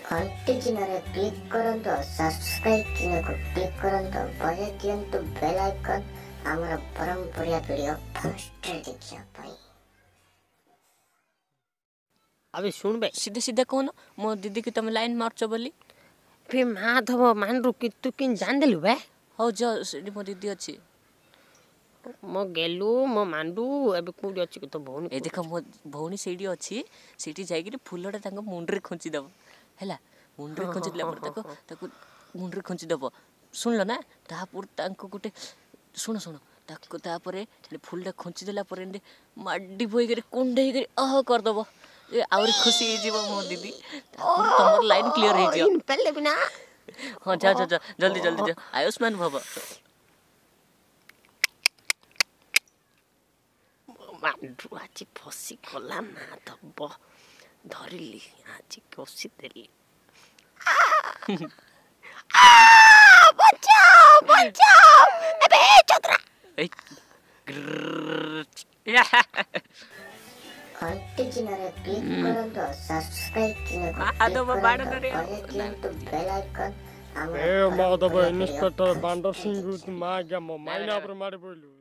घंटी चिन्ह क्लिक करंतु सब्सक्राइब चिन्ह को क्लिक करंतु बजे दियंतु बेल आइकन हमर परंपरा वीडियो फर्स्ट देखिया पाई। अबे सुन बे सीधे सीधे कौन मो दीदी की तुम लाइन मारछ बोली फे माधव मानरू कि तू किन जान देलु बे हो जो सेठी मो दीदी अछि मो गेलु मो मांडू एबे कोडी अछि कि तो भौनी ए देखो मो भौनी सेठी अछि सेठी जाई कि फुलटा तांग मुंडरे खंची दब हैला मुंडरे खंची दिला पर ताको मुंडरे खंची दब सुनलो ना तापुर तांको गुटे सुनो सुनो ताको तापरे फुलटा खंची दिला पर माडी बोई करे कुंडे करे अह कर दब ए आउरी खुशी हे जीव मो दीदी तापुर तमर लाइन क्लियर हे जियो इन पहले बिना हां जा जा जा जल्दी जल्दी जा आयुष्मान भव मांडू आज फसी गला माधव धरिली आज कसी देली बचाओ बचाओ अबे चतरा ए घंटी चिन्ह क्लिक करंतु सब्सक्राइब चिन्ह को आदो क्लिक बाड़ करंतु करे बजे दियंतु बेल आइकन ए माधव इन्स्पेक्टर बांडर सिंह मा गया माइना पर मारे बोलू